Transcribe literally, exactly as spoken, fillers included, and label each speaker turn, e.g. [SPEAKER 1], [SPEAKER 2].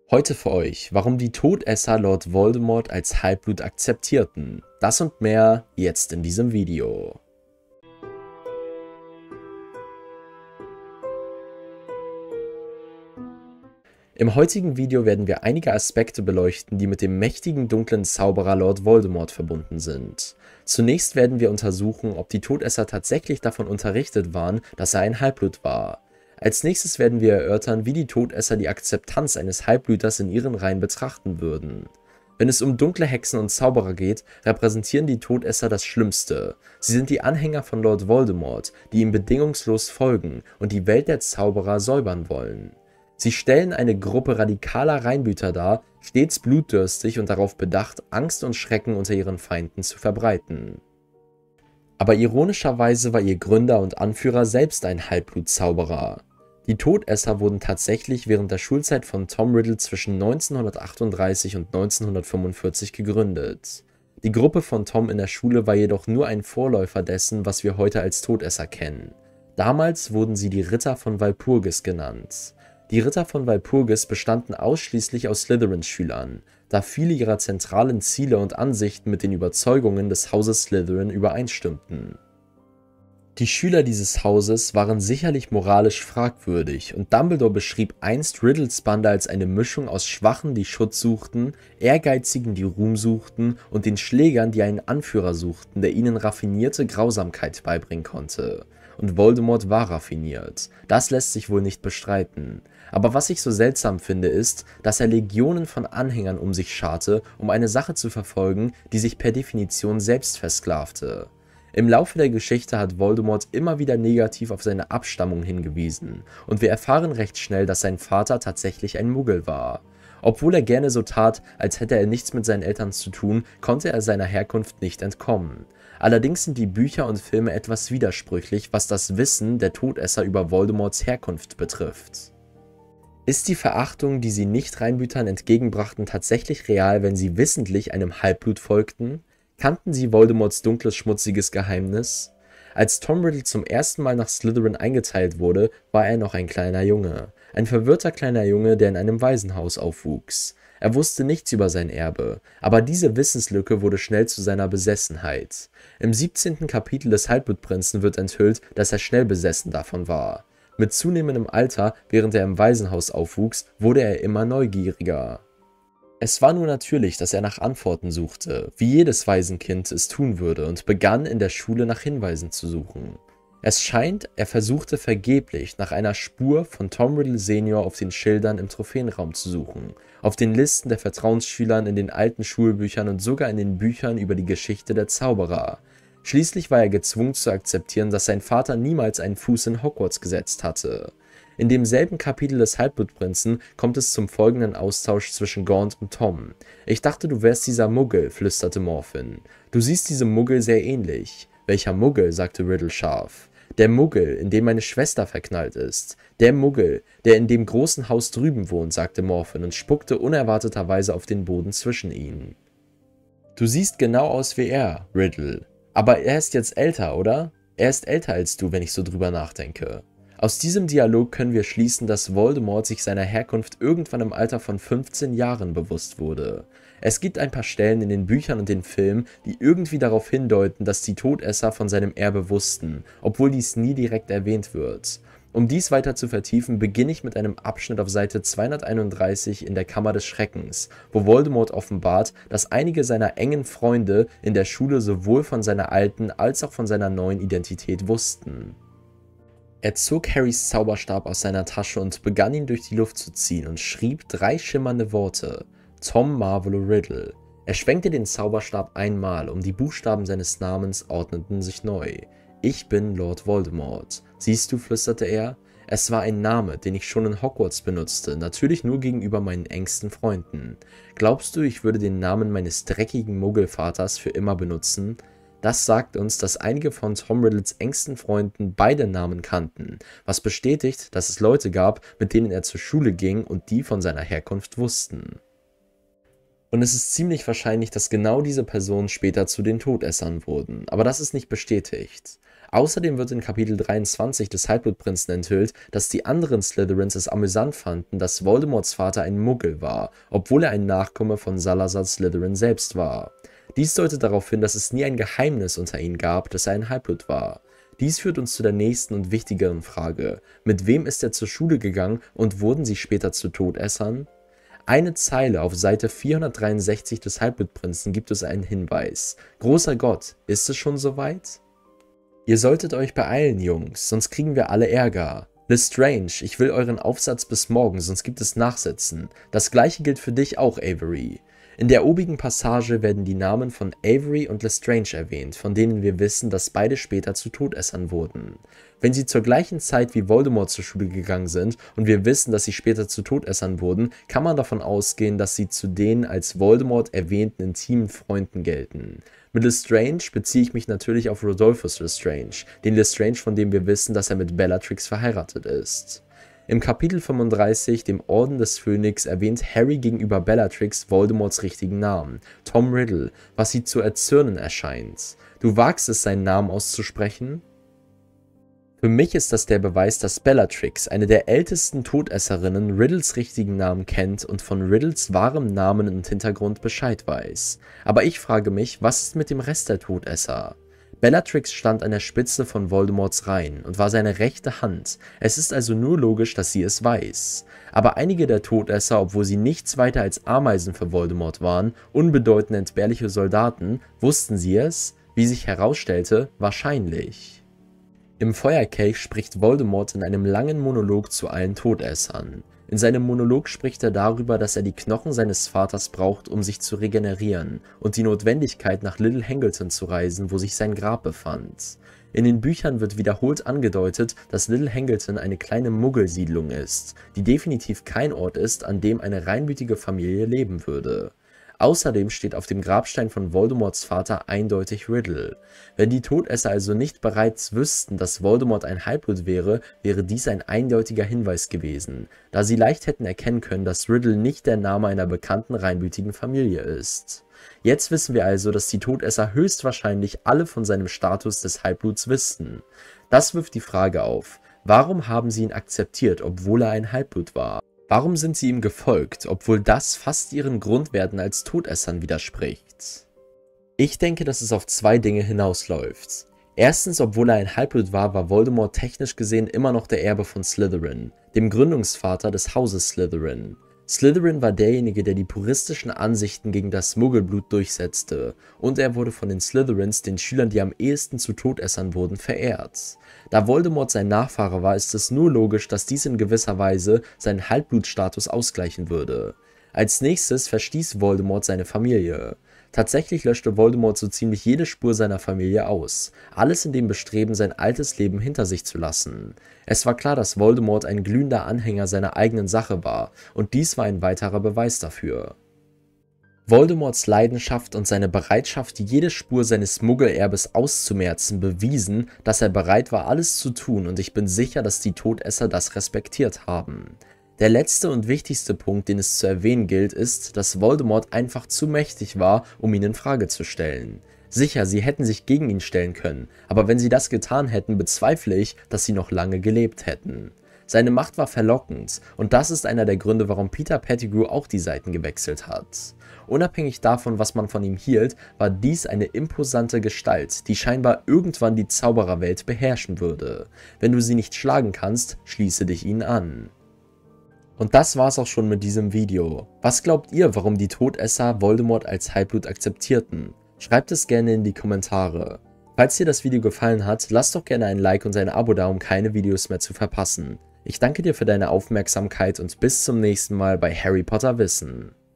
[SPEAKER 1] Heute für euch, warum die Todesser Lord Voldemort als Halbblut akzeptierten. Das und mehr jetzt in diesem Video. Im heutigen Video werden wir einige Aspekte beleuchten, die mit dem mächtigen dunklen Zauberer Lord Voldemort verbunden sind. Zunächst werden wir untersuchen, ob die Todesser tatsächlich davon unterrichtet waren, dass er ein Halbblut war. Als nächstes werden wir erörtern, wie die Todesser die Akzeptanz eines Halbblüters in ihren Reihen betrachten würden. Wenn es um dunkle Hexen und Zauberer geht, repräsentieren die Todesser das Schlimmste. Sie sind die Anhänger von Lord Voldemort, die ihm bedingungslos folgen und die Welt der Zauberer säubern wollen. Sie stellen eine Gruppe radikaler Reinblüter dar, stets blutdürstig und darauf bedacht, Angst und Schrecken unter ihren Feinden zu verbreiten. Aber ironischerweise war ihr Gründer und Anführer selbst ein Halbblutzauberer. Die Todesser wurden tatsächlich während der Schulzeit von Tom Riddle zwischen neunzehnhundertachtunddreißig und neunzehnhundertfünfundvierzig gegründet. Die Gruppe von Tom in der Schule war jedoch nur ein Vorläufer dessen, was wir heute als Todesser kennen. Damals wurden sie die Ritter von Walpurgis genannt. Die Ritter von Walpurgis bestanden ausschließlich aus Slytherin-Schülern, da viele ihrer zentralen Ziele und Ansichten mit den Überzeugungen des Hauses Slytherin übereinstimmten. Die Schüler dieses Hauses waren sicherlich moralisch fragwürdig und Dumbledore beschrieb einst Riddles Bande als eine Mischung aus Schwachen, die Schutz suchten, Ehrgeizigen, die Ruhm suchten und den Schlägern, die einen Anführer suchten, der ihnen raffinierte Grausamkeit beibringen konnte. Und Voldemort war raffiniert. Das lässt sich wohl nicht bestreiten. Aber was ich so seltsam finde ist, dass er Legionen von Anhängern um sich scharte, um eine Sache zu verfolgen, die sich per Definition selbst versklavte. Im Laufe der Geschichte hat Voldemort immer wieder negativ auf seine Abstammung hingewiesen und wir erfahren recht schnell, dass sein Vater tatsächlich ein Muggel war. Obwohl er gerne so tat, als hätte er nichts mit seinen Eltern zu tun, konnte er seiner Herkunft nicht entkommen. Allerdings sind die Bücher und Filme etwas widersprüchlich, was das Wissen der Todesser über Voldemorts Herkunft betrifft. Ist die Verachtung, die sie Nicht-Reinblütern entgegenbrachten, tatsächlich real, wenn sie wissentlich einem Halbblut folgten? Kannten sie Voldemorts dunkles, schmutziges Geheimnis? Als Tom Riddle zum ersten Mal nach Slytherin eingeteilt wurde, war er noch ein kleiner Junge. Ein verwirrter kleiner Junge, der in einem Waisenhaus aufwuchs. Er wusste nichts über sein Erbe, aber diese Wissenslücke wurde schnell zu seiner Besessenheit. Im siebzehnten Kapitel des Halbblutprinzen wird enthüllt, dass er schnell besessen davon war. Mit zunehmendem Alter, während er im Waisenhaus aufwuchs, wurde er immer neugieriger. Es war nur natürlich, dass er nach Antworten suchte, wie jedes Waisenkind es tun würde, und begann in der Schule nach Hinweisen zu suchen. Es scheint, er versuchte vergeblich nach einer Spur von Tom Riddle Senior auf den Schildern im Trophäenraum zu suchen, auf den Listen der Vertrauensschülern, in den alten Schulbüchern und sogar in den Büchern über die Geschichte der Zauberer. Schließlich war er gezwungen zu akzeptieren, dass sein Vater niemals einen Fuß in Hogwarts gesetzt hatte. In demselben Kapitel des Halbblutprinzen kommt es zum folgenden Austausch zwischen Gaunt und Tom. »Ich dachte, du wärst dieser Muggel«, flüsterte Morphin. »Du siehst diesem Muggel sehr ähnlich.« »Welcher Muggel?«, sagte Riddle scharf. »Der Muggel, in dem meine Schwester verknallt ist. Der Muggel, der in dem großen Haus drüben wohnt«, sagte Morphin und spuckte unerwarteterweise auf den Boden zwischen ihnen. »Du siehst genau aus wie er, Riddle. Aber er ist jetzt älter, oder? Er ist älter als du, wenn ich so drüber nachdenke.« Aus diesem Dialog können wir schließen, dass Voldemort sich seiner Herkunft irgendwann im Alter von fünfzehn Jahren bewusst wurde. Es gibt ein paar Stellen in den Büchern und den Filmen, die irgendwie darauf hindeuten, dass die Todesser von seinem Erbe wussten, obwohl dies nie direkt erwähnt wird. Um dies weiter zu vertiefen, beginne ich mit einem Abschnitt auf Seite zweihunderteinunddreißig in der Kammer des Schreckens, wo Voldemort offenbart, dass einige seiner engen Freunde in der Schule sowohl von seiner alten als auch von seiner neuen Identität wussten. Er zog Harrys Zauberstab aus seiner Tasche und begann ihn durch die Luft zu ziehen und schrieb drei schimmernde Worte: Tom Marvolo Riddle. Er schwenkte den Zauberstab einmal, und die Buchstaben seines Namens ordneten sich neu. »Ich bin Lord Voldemort. Siehst du«, flüsterte er, »es war ein Name, den ich schon in Hogwarts benutzte, natürlich nur gegenüber meinen engsten Freunden. Glaubst du, ich würde den Namen meines dreckigen Muggelvaters für immer benutzen?« Das sagt uns, dass einige von Tom Riddles engsten Freunden beide Namen kannten, was bestätigt, dass es Leute gab, mit denen er zur Schule ging und die von seiner Herkunft wussten. Und es ist ziemlich wahrscheinlich, dass genau diese Personen später zu den Todessern wurden, aber das ist nicht bestätigt. Außerdem wird in Kapitel dreiundzwanzig des Halbblutprinzen enthüllt, dass die anderen Slytherins es amüsant fanden, dass Voldemorts Vater ein Muggel war, obwohl er ein Nachkomme von Salazar Slytherin selbst war. Dies deutet darauf hin, dass es nie ein Geheimnis unter ihnen gab, dass er ein Halbblut war. Dies führt uns zu der nächsten und wichtigeren Frage: Mit wem ist er zur Schule gegangen und wurden sie später zu Todessern? Eine Zeile auf Seite vierhundertdreiundsechzig des Halbblutprinzen gibt uns einen Hinweis. Großer Gott, ist es schon soweit? Ihr solltet euch beeilen, Jungs, sonst kriegen wir alle Ärger. Lestrange, ich will euren Aufsatz bis morgen, sonst gibt es Nachsitzen. Das gleiche gilt für dich auch, Avery. In der obigen Passage werden die Namen von Avery und Lestrange erwähnt, von denen wir wissen, dass beide später zu Todessern wurden. Wenn sie zur gleichen Zeit wie Voldemort zur Schule gegangen sind und wir wissen, dass sie später zu Todessern wurden, kann man davon ausgehen, dass sie zu den als Voldemort erwähnten intimen Freunden gelten. Mit Lestrange beziehe ich mich natürlich auf Rodolphus Lestrange, den Lestrange, von dem wir wissen, dass er mit Bellatrix verheiratet ist. Im Kapitel fünfunddreißig, dem Orden des Phönix, erwähnt Harry gegenüber Bellatrix Voldemorts richtigen Namen, Tom Riddle, was sie zu erzürnen erscheint. Du wagst es, seinen Namen auszusprechen? Für mich ist das der Beweis, dass Bellatrix, eine der ältesten Todesserinnen, Riddles richtigen Namen kennt und von Riddles wahrem Namen und Hintergrund Bescheid weiß. Aber ich frage mich, was ist mit dem Rest der Todesser? Bellatrix stand an der Spitze von Voldemorts Reihen und war seine rechte Hand. Es ist also nur logisch, dass sie es weiß. Aber einige der Todesser, obwohl sie nichts weiter als Ameisen für Voldemort waren, unbedeutende entbehrliche Soldaten, wussten sie es, wie sich herausstellte, wahrscheinlich. Im Feuerkelch spricht Voldemort in einem langen Monolog zu allen Todessern. In seinem Monolog spricht er darüber, dass er die Knochen seines Vaters braucht, um sich zu regenerieren, und die Notwendigkeit, nach Little Hangleton zu reisen, wo sich sein Grab befand. In den Büchern wird wiederholt angedeutet, dass Little Hangleton eine kleine Muggelsiedlung ist, die definitiv kein Ort ist, an dem eine reinblütige Familie leben würde. Außerdem steht auf dem Grabstein von Voldemorts Vater eindeutig Riddle. Wenn die Todesser also nicht bereits wüssten, dass Voldemort ein Halbblut wäre, wäre dies ein eindeutiger Hinweis gewesen, da sie leicht hätten erkennen können, dass Riddle nicht der Name einer bekannten reinblütigen Familie ist. Jetzt wissen wir also, dass die Todesser höchstwahrscheinlich alle von seinem Status des Halbbluts wüssten. Das wirft die Frage auf: Warum haben sie ihn akzeptiert, obwohl er ein Halbblut war? Warum sind sie ihm gefolgt, obwohl das fast ihren Grundwerten als Todessern widerspricht? Ich denke, dass es auf zwei Dinge hinausläuft. Erstens, obwohl er ein Halbblut war, war Voldemort technisch gesehen immer noch der Erbe von Slytherin, dem Gründungsvater des Hauses Slytherin. Slytherin war derjenige, der die puristischen Ansichten gegen das Muggelblut durchsetzte, und er wurde von den Slytherins, den Schülern, die am ehesten zu Todessern wurden, verehrt. Da Voldemort sein Nachfahre war, ist es nur logisch, dass dies in gewisser Weise seinen Halbblutstatus ausgleichen würde. Als nächstes verstieß Voldemort seine Familie. Tatsächlich löschte Voldemort so ziemlich jede Spur seiner Familie aus, alles in dem Bestreben, sein altes Leben hinter sich zu lassen. Es war klar, dass Voldemort ein glühender Anhänger seiner eigenen Sache war, und dies war ein weiterer Beweis dafür. Voldemorts Leidenschaft und seine Bereitschaft, jede Spur seines Muggelerbes auszumerzen, bewiesen, dass er bereit war, alles zu tun, und ich bin sicher, dass die Todesser das respektiert haben. Der letzte und wichtigste Punkt, den es zu erwähnen gilt, ist, dass Voldemort einfach zu mächtig war, um ihn in Frage zu stellen. Sicher, sie hätten sich gegen ihn stellen können, aber wenn sie das getan hätten, bezweifle ich, dass sie noch lange gelebt hätten. Seine Macht war verlockend, und das ist einer der Gründe, warum Peter Pettigrew auch die Seiten gewechselt hat. Unabhängig davon, was man von ihm hielt, war dies eine imposante Gestalt, die scheinbar irgendwann die Zaubererwelt beherrschen würde. Wenn du sie nicht schlagen kannst, schließe dich ihnen an. Und das war's auch schon mit diesem Video. Was glaubt ihr, warum die Todesser Voldemort als Halbblut akzeptierten? Schreibt es gerne in die Kommentare. Falls dir das Video gefallen hat, lass doch gerne ein Like und ein Abo da, um keine Videos mehr zu verpassen. Ich danke dir für deine Aufmerksamkeit und bis zum nächsten Mal bei Harry Potter Wissen.